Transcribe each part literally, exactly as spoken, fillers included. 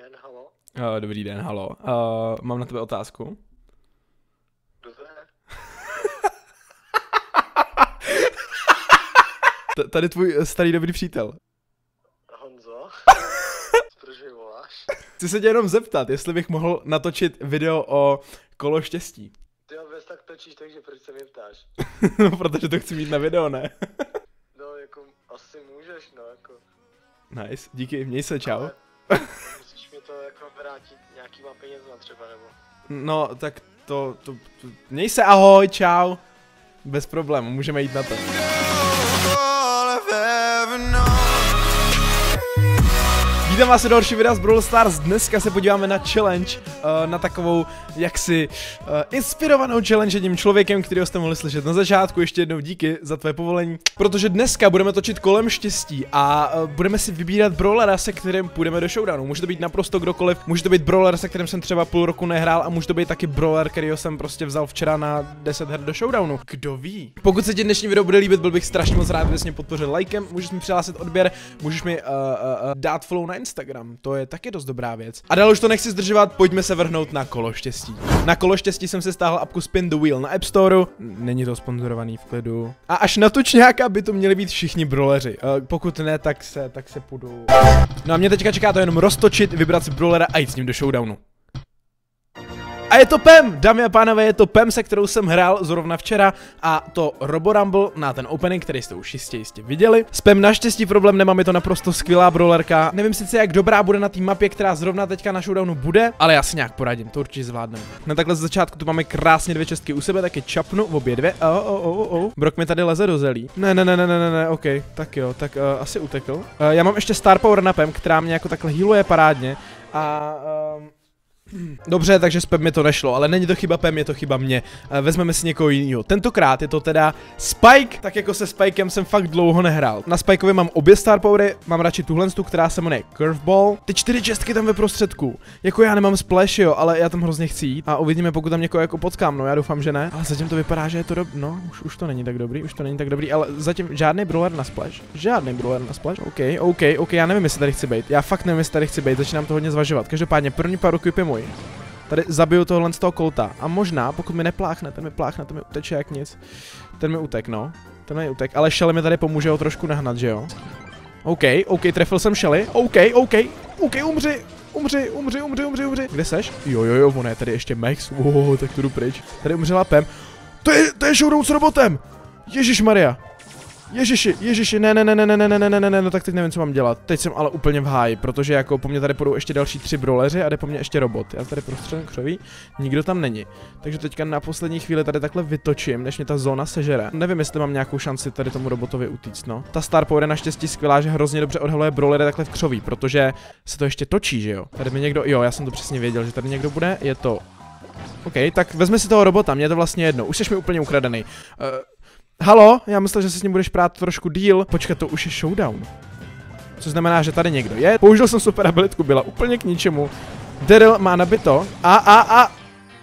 den, halo. Uh, dobrý den, halo. Uh, mám na tebe otázku. Kdo to je? T- tady tvůj starý dobrý přítel. Honzo? Proč mi voláš? Chci se tě jenom zeptat, jestli bych mohl natočit video o kolo štěstí. Ty ho vůbec tak točíš, takže proč se mě ptáš? No, protože to chci mít na video, ne? No, jako, asi můžeš, no, jako. Nice, díky, měj se, čau. Ale musíš mi to jako vrátit nějakýma penězma třeba, nebo? No, tak to, to, to, měj se, ahoj, čau. Bez problému, můžeme jít na to. Vítám vás u další videa z Brawl Stars. Dneska se podíváme na challenge, uh, na takovou jaksi uh, inspirovanou challenge jedním člověkem, kterého jste mohli slyšet na začátku. Ještě jednou díky za tvé povolení. Protože dneska budeme točit kolem štěstí a uh, budeme si vybírat brawlera, se kterým půjdeme do showdownu. Může to být naprosto kdokoliv, může to být brawler, se kterým jsem třeba půl roku nehrál, a může to být taky brawler, kterýho jsem prostě vzal včera na deset her do showdownu. Kdo ví? Pokud se ti dnešní video bude líbit, byl bych strašně moc rád, kdybys mě podpořil lajkem, můžeš mi přihlásit odběr, můžeš mi uh, uh, dát follow na Instagram, to je taky dost dobrá věc. A dál už to nechci zdržovat, pojďme se vrhnout na kolo štěstí. Na kolo štěstí jsem si stáhl apku Spin the Wheel na App Storeu, není to sponzorovaný, v klidu. A až na tučňáka by to měli být všichni brawleři. Uh, pokud ne, tak se, tak se půjdu. No a mě teďka čeká to jenom roztočit, vybrat si brawlera a jít s ním do showdownu. A je to Pem, dámy a pánové, je to Pem, se kterou jsem hrál zrovna včera, a to Robo Rumble na ten opening, který jste už jistě jistě viděli. S Pem naštěstí problém nemám, je to naprosto skvělá brawlerka. Nevím sice, jak dobrá bude na té mapě, která zrovna teďka na showdownu bude, ale já si nějak poradím, to určitě zvládneme. Na takhle z začátku tu máme krásně dvě čestky u sebe, taky čapnu obě dvě. Oh, oh, oh, oh. Brok mi tady leze do zelí. Ne, ne, ne, ne, ne, ne, ok, tak jo, tak uh, asi utekl. Uh, já mám ještě Star Power na Pem, která mě jako takhle healuje parádně a um... Dobře, takže s Pem mi to nešlo, ale není to chyba Pem, je to chyba mě. Vezmeme si někoho jiného. Tentokrát je to teda Spike, tak jako se Spikem jsem fakt dlouho nehrál. Na Spikeovi mám obě Star Powery, mám radši tuhle, která se jmenuje Curveball. Ty čtyři čestky tam ve prostředku. Jako já nemám splash, jo, ale já tam hrozně chci jít. A uvidíme, pokud tam někoho jako potkám, no já doufám, že ne. Ale zatím to vypadá, že je to dob... No, už, už to není tak dobrý, už to není tak dobrý, ale zatím žádný brawler na splash. Žádný brawler na splash. OK, OK, OK, já nevím, jestli tady chci být. Já fakt nevím, jestli tady chci být, začínám to hodně zvažovat. Každopádně první pár je můj. Tady zabiju tohle z toho Colta a možná, pokud mi nepláchne, ten mi pláchne, ten mi uteče jak nic. Ten mi utek, no. Ten mi utek, ale Shelly mi tady pomůže ho trošku nahnat, že jo? OK, OK, trefil jsem Shelly. OK, OK, OK, umři, umři, umři, umři, umři, umři. Kde seš? Jo, jo, jo, on je tady ještě Max. Oh, tak to jdu pryč. Tady umřela Pem. To je, to je showdown s robotem. Ježišmarja. Ježiši, ježiši, ne, ne, ne, ne, ne, ne, ne, ne, ne, ne, no tak teď nevím, co mám dělat. Teď jsem ale úplně v háji, protože jako po mně tady půjdou ještě další tři brawleři a jde po mně ještě robot. Já tady prostřelím křoví, nikdo tam není. Takže teďka na poslední chvíli tady takhle vytočím, než mě ta zóna sežere. Nevím, jestli mám nějakou šanci tady tomu robotovi utíct, no. Ta Star Power je naštěstí skvělá, že hrozně dobře odhaluje brawlery takhle v křoví, protože se to ještě točí, že jo. Tady mi někdo, jo, já jsem to přesně věděl, že tady někdo bude, je to. OK, tak vezme si toho robota, mě je to vlastně jedno, už jsi mi úplně ukradený. Uh, Halo, já myslel, že se s ním budeš prát trošku díl. Počkat, to už je showdown. Co znamená, že tady někdo je. Použil jsem super abilitku, byla úplně k ničemu. Daryl má nabito. A, a, a...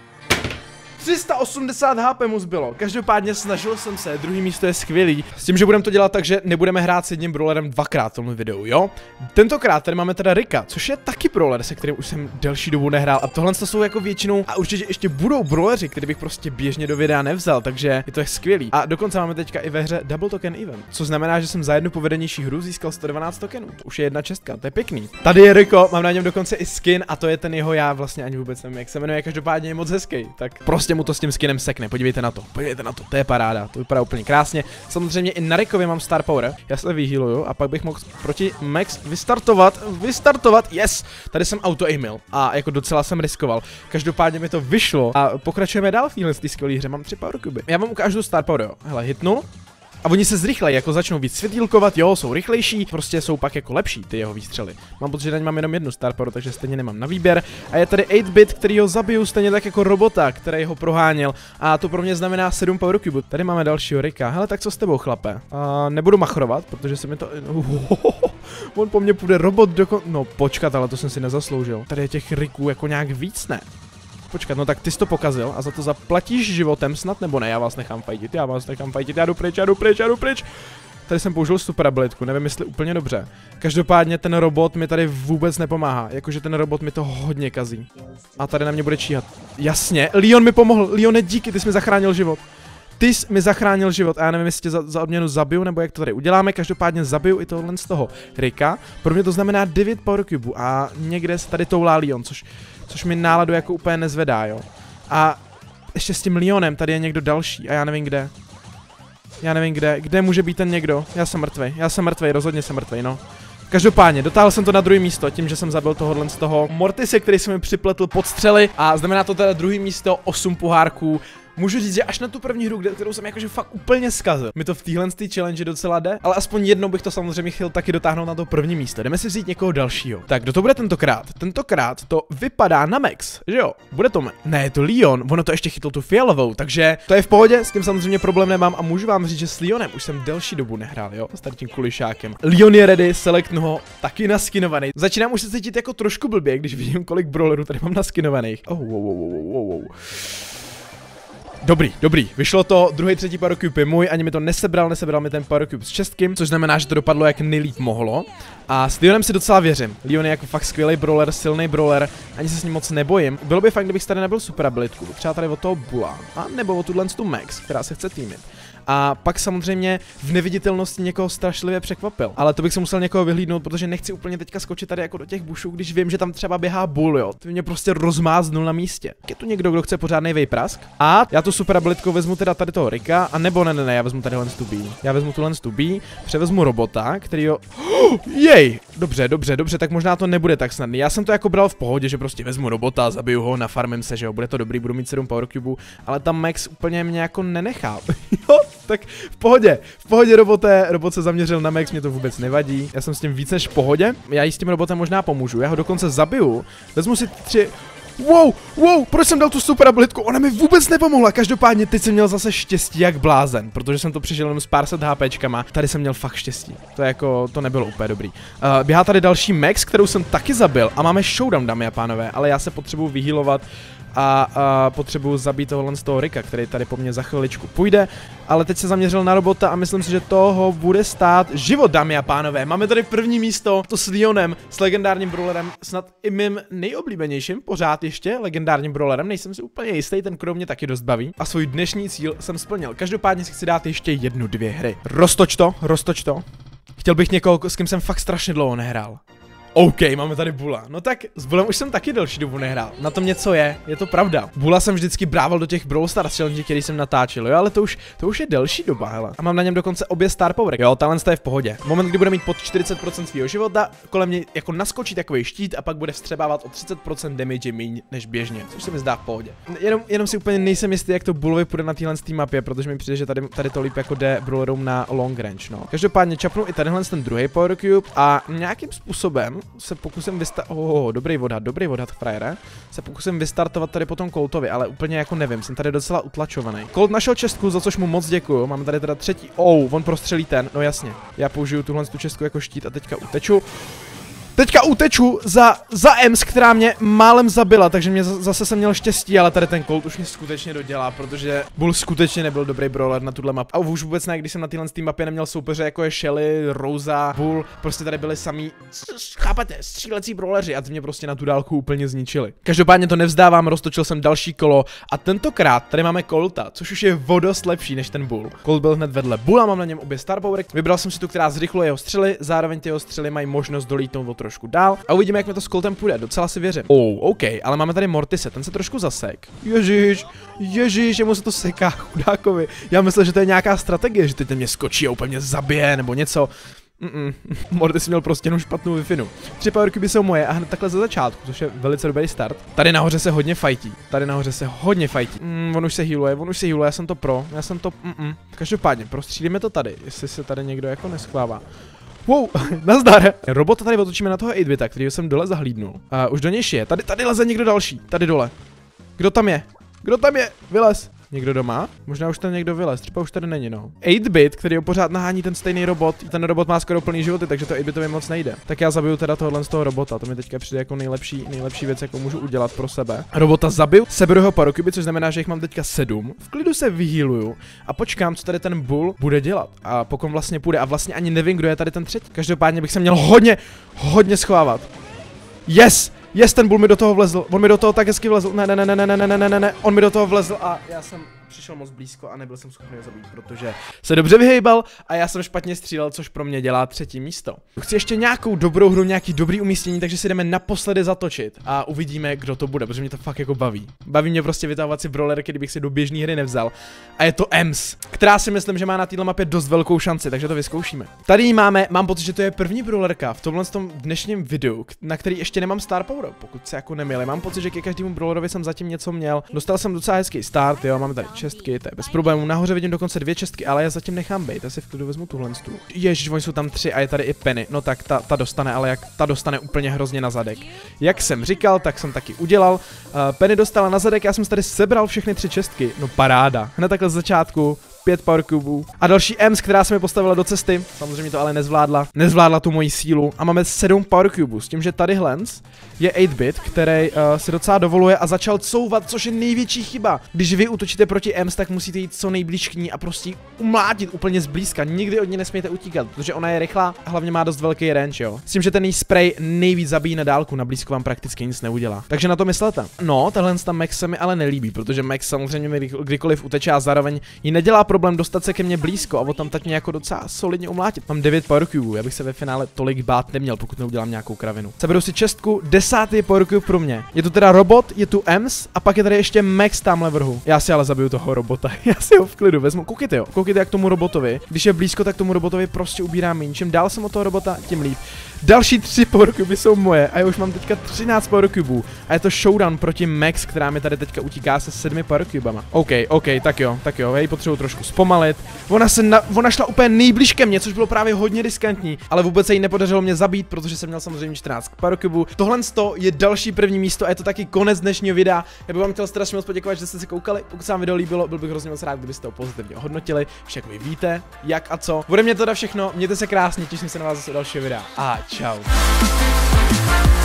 tři sta osmdesát H P mu zbylo. Každopádně snažil jsem se, druhý místo je skvělý. S tím, že budeme to dělat tak, že nebudeme hrát s jedním brawlerem dvakrát v tomhle videu, jo? Tentokrát tady máme teda Ricka, což je taky brawler, se kterým už jsem delší dobu nehrál. A tohle jsou jako většinou, a určitě ještě budou brawleři, který bych prostě běžně do videa nevzal, takže je to je skvělý. A dokonce máme teďka i ve hře Double Token Event, což znamená, že jsem za jednu povedenější hru získal sto dvanáct tokenů. To už je jedna čestka, to je pěkný. Tady je Rico, mám na něm dokonce i skin, a to je ten jeho, já vlastně ani vůbec nevím, jak se jmenuje, každopádně je moc hezký. Tak prostě mu to s tím skinem sekne, podívejte na to, podívejte na to, to je paráda, to vypadá úplně krásně. Samozřejmě i na Rickovi mám Star Power, já se vyhealuju a pak bych mohl proti Max vystartovat, vystartovat, yes! Tady jsem auto-aimil a jako docela jsem riskoval. Každopádně mi to vyšlo a pokračujeme dál v téhle skvělé hře, mám tři power cuby. Já vám ukážu Star Power, jo, hele, hitnul. A oni se zrychlejí, jako začnou víc světýlkovat, jo, jsou rychlejší, prostě jsou pak jako lepší ty jeho výstřely. Mám pocit, že na ně mám jenom jednu Star Power, takže stejně nemám na výběr. A je tady osm bit, který ho zabiju stejně tak jako robota, který ho proháněl. A to pro mě znamená sedm power cube. Tady máme dalšího Ricka. Hele, tak co s tebou, chlape? A nebudu machrovat, protože se mi to... On po mně půjde robot dokon... No počkat, ale to jsem si nezasloužil. Tady je těch Ricků jako nějak víc, ne? Počkat, no tak ty jsi to pokazil a za to zaplatíš životem snad, nebo ne, já vás nechám fajtit, já vás nechám fajtit, já jdu pryč, já jdu pryč, já jdu pryč. tady jsem použil super abilitku, nevím jestli úplně dobře. Každopádně ten robot mi tady vůbec nepomáhá, jakože ten robot mi to hodně kazí. A tady na mě bude číhat. Jasně, Leon mi pomohl, Leone, díky, ty jsi mi zachránil život. Ty jsi mi zachránil život a já nevím, jestli tě za, za odměnu zabiju, nebo jak to tady uděláme, každopádně zabiju i tohle z toho Ricka. Pro mě to znamená devět Power Cubů a někde se tady toulá Leon, což, což mi náladu jako úplně nezvedá, jo. A ještě s tím Leonem tady je někdo další a já nevím kde. Já nevím kde, kde může být ten někdo, já jsem mrtvej, já jsem mrtvej, rozhodně jsem mrtvej, no. Každopádně, dotáhl jsem to na druhé místo tím, že jsem zabil tohohle z toho Mortise, který jsem mi připletl pod střely a znamená to teda druhé místo, osm pohárků. Můžu říct, že až na tu první hru, kterou jsem jakože fakt úplně zkazil, mi to v téhle challenge docela jde, ale aspoň jednou bych to samozřejmě chtěl taky dotáhnout na to první místo. Jdeme si vzít někoho dalšího. Tak, kdo to bude tentokrát? Tentokrát to vypadá na Max, že jo? Bude to Max. Ne, je to Leon, ono to ještě chytlo tu fialovou, takže to je v pohodě, s tím samozřejmě problém nemám a můžu vám říct, že s Leonem už jsem delší dobu nehrál, jo? S tady tím kulišákem. Leon je ready, selectnu ho, taky naskinovaný. Začínám už se cítit jako trošku blbě, když vidím, kolik brawlerů tady mám naskinovaných. Oh, wow, wow, wow, wow, wow. Dobrý, dobrý, vyšlo to, druhý, třetí Power Cube je můj, ani mi to nesebral, nesebral mi ten Power Cube s čestým, což znamená, že to dopadlo jak nejlíp mohlo. A s Leonem si docela věřím, Leon je jako fakt skvělý brawler, silný brawler, ani se s ním moc nebojím. Bylo by fajn, kdybych tady nebyl super abilitku, třeba tady od toho Bulla, a nebo od tuhle tu Max, která se chce týmit. A pak samozřejmě v neviditelnosti někoho strašlivě překvapil. Ale to bych se musel někoho vyhlídnout, protože nechci úplně teďka skočit tady jako do těch bušů, když vím, že tam třeba běhá Bull, jo. To mě prostě rozmáznul na místě. Je tu někdo, kdo chce pořádnej vejprask? A já tu super abilitkou vezmu teda tady toho Ricka, a nebo ne, ne, ne, já vezmu tady len tu B. Já vezmu tu len tu B, převezmu robota, který ho... Oh, jej! Dobře, dobře, dobře, tak možná to nebude tak snadný. Já jsem to jako bral v pohodě, že prostě vezmu robota, zabiju ho, nafarmím se, že jo, bude to dobrý, budu mít sedm Power Cubů, ale tam Max úplně mě jako nenechal. Jo, tak v pohodě, v pohodě robote, robot se zaměřil na Max, mě to vůbec nevadí. Já jsem s tím víc než v pohodě, já jí s tím robotem možná pomůžu, já ho dokonce zabiju, vezmu si tři... Wow, wow, proč jsem dal tu super abilitku? Ona mi vůbec nepomohla. Každopádně teď jsem měl zase štěstí jak blázen, protože jsem to přežil jenom s pár set HPčkama. Tady jsem měl fakt štěstí. To je jako, to nebylo úplně dobrý. Uh, běhá tady další Max, kterou jsem taky zabil a máme showdown, dámy a pánové, ale já se potřebuji vyhealovat a, a potřebuji zabít tohohle z toho Ricka, který tady po mně za chviličku půjde, ale teď se zaměřil na robota a myslím si, že toho bude stát život, dámy a pánové. Máme tady první místo, to s Leonem, s legendárním brawlerem, snad i mým nejoblíbenějším, pořád ještě legendárním brawlerem, nejsem si úplně jistý, ten kdo mě taky dost baví. A svůj dnešní cíl jsem splnil, každopádně si chci dát ještě jednu, dvě hry. Roztoč to, roztoč to. Chtěl bych někoho, s kým jsem fakt strašně dlouho nehrál. OK, máme tady Bulla. No tak s Bullem už jsem taky delší dobu nehrál. Na tom něco je, je to pravda. Bulla jsem vždycky brával do těch Brawl Stars challenge, který jsem natáčel, jo, ale to už, to už je delší doba, hele. A mám na něm dokonce obě Star Power. Jo, talent je v pohodě. Moment, kdy bude mít pod čtyřicet procent svého života, kolem něj jako naskočí takový štít a pak bude vstřebávat o třicet procent damage míň než běžně, což se mi zdá v pohodě. Jenom, jenom si úplně nejsem jistý, jak to Bullovi půjde na téhle mapě, protože mi přijde, že tady, tady to líp jako jde brawlerům na long range, no. Každopádně čapnu i tadyhle ten druhý Power Cube a nějakým způsobem se pokusím Oh, dobrý odhad, dobrý odhad, frajere. Se pokusím vystartovat tady potom Coltovi, ale úplně jako nevím, jsem tady docela utlačovaný. Colt našel čestku, za což mu moc děkuju. Máme tady teda třetí. Oh, on prostřelí ten, no jasně. Já použiju tuhle tu čestku jako štít a teďka uteču. Teďka uteču za, za Ems, která mě málem zabila, takže mě zase jsem měl štěstí, ale tady ten Colt už mě skutečně dodělá, protože Bull skutečně nebyl dobrý brawler na tuhle mapu. A už vůbec ne, když jsem na téhle mapě neměl soupeře jako je Shelly, Rosa, Bull, prostě tady byli samý, chápete, střílecí brawleři a ty mě prostě na tu dálku úplně zničili. Každopádně to nevzdávám, roztočil jsem další kolo a tentokrát tady máme Colta, což už je o dost lepší než ten Bull. Colt byl hned vedle Bulla, mám na něm obě Star Power. Vybral jsem si tu, která zrychluje jeho střely, zároveň ty jeho střely mají možnost dolítnout trošku dál a uvidíme, jak mi to s Coltem půjde, docela si věřím. Oh, OK, ale máme tady Mortise, ten se trošku zasek. Ježíš, ježíš, jemu se to seká, chudákovi. Já myslím, že to je nějaká strategie, že teď mě skočí a úplně zabije nebo něco. Mm -mm. Mortis měl prostě jenom špatnou Wi-Fi. Tři Power Cuby jsou moje a hned takhle ze začátku, což je velice dobrý start. Tady nahoře se hodně fajtí, tady nahoře se hodně fajtí. Mm, on už se healuje, on už se healuje, já jsem to pro, já jsem to, mm -mm. Každopádně, prostřílíme to tady, jestli se tady někdo jako neschvává. Wow, nazdar. Robota tady otočíme na toho osm bita, kterýho jsem dole zahlídnul. Uh, už do něj je. Tady, tady leze někdo další. Tady dole. Kdo tam je? Kdo tam je? Vylez. Někdo doma? Možná už ten někdo vylez, třeba už tady není, no. osm bit, který ho pořád nahání ten stejný robot. Ten robot má skoro plný životy, takže to osm bitově moc nejde. Tak já zabiju teda tohle z toho robota. To mi teďka přijde jako nejlepší, nejlepší věc, jakou můžu udělat pro sebe. Robota zabiju, seberu jeho parokuby, což znamená, že jich mám teďka sedm. V klidu se vyhýluju a počkám, co tady ten bull bude dělat. A pokud vlastně půjde, a vlastně ani nevím, kdo je tady ten třetí. Každopádně bych se měl hodně, hodně schovávat. Yes! Yes, ten bull mi do toho vlezl, on mi do toho tak hezky vlezl, ne, ne, ne, ne, ne, ne, ne, ne, ne, ne, on mi do toho vlezl a já jsem přišel moc blízko a nebyl jsem schopný ho zabít, protože se dobře vyhejbal a já jsem špatně střílel, což pro mě dělá třetí místo. Chci ještě nějakou dobrou hru, nějaký dobrý umístění, takže si jdeme naposledy zatočit a uvidíme, kdo to bude, protože mě to fakt jako baví. Baví mě prostě vytahovat si brawlerky, kdybych si do běžné hry nevzal. A je to Ems, která si myslím, že má na této mapě dost velkou šanci, takže to vyzkoušíme. Tady ji máme, mám pocit, že to je první brawlerka v tomhle tom dnešním videu, na který ještě nemám star power, pokud se jako nemýlím. Mám pocit, že ke každému brawlerovi jsem zatím něco měl. Dostal jsem docela hezký start, jo, máme tady čestky, to je bez problémů. Nahoře vidím dokonce dvě čestky, ale já zatím nechám být. Já si v klidu vezmu tuhle tu. Ježiš, oni jsou tam tři a je tady i Penny. No tak ta, ta dostane, ale jak ta dostane úplně hrozně na zadek. Jak jsem říkal, tak jsem taky udělal. Uh, Penny dostala na zadek, já jsem tady sebral všechny tři čestky. No paráda. Hned takhle z začátku. Pět power cubů. A další Ems, která se mi postavila do cesty. Samozřejmě to ale nezvládla. Nezvládla tu moji sílu. A máme sedm power cubů. S tím, že tady Hlens je osm bit, který uh, si docela dovoluje a začal couvat, což je největší chyba. Když vy útočíte proti Ems, tak musíte jít co nejblíž k ní a prostě umlátit úplně zblízka. Nikdy od ní nesmějete utíkat, protože ona je rychlá a hlavně má dost velký range, jo. S tím, že ten její spray nejvíc zabíjí na dálku, na blízko vám prakticky nic neudělá. Takže na to myslete. No, tahle ta Max se mi ale nelíbí, protože Max samozřejmě mi kdykoliv uteče a zároveň ji nedělá problém dostat se ke mně blízko a o tam tak mě jako docela solidně umlátit. Mám devět power cubů, já bych se ve finále tolik bát neměl, pokud neudělám nějakou kravinu. Seberu si čestku, desátý power cube pro mě. Je tu teda robot, je tu Ems a pak je tady ještě Max tamhle vrhu. Já si ale zabiju toho robota, já si ho v klidu vezmu. Koukejte jo, koukejte jak tomu robotovi. Když je blízko, tak tomu robotovi prostě ubírám méně. Čím dál jsem od toho robota, tím líp. Další tři power cuby jsou moje a já už mám teďka třináct power cubů. A je to showdown proti Max, která mi tady teďka utíká se sedmi power cubama. OK, OK, tak jo, tak jo, já ji potřebuji trošku zpomalit. Ona se na, ona šla úplně nejblíž ke mně, což bylo právě hodně riskantní, ale vůbec se jí nepodařilo mě zabít, protože jsem měl samozřejmě čtrnáct power cubů. Tohle je další první místo a je to taky konec dnešního videa. Já bych vám chtěl strašně moc poděkovat, že jste se koukali. Pokud se vám video líbilo, byl bych hrozně moc rád, kdybyste ho pozitivně hodnotili. Však vy víte, jak a co. Bude mě to všechno, mějte se krásně, těším se na vás zase u dalšího videa. A čau.